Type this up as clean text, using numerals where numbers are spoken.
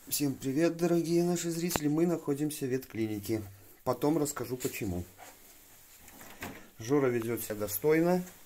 Всем привет, дорогие наши зрители! Мы находимся в ветклинике. Потом расскажу почему. Жора ведет себя достойно.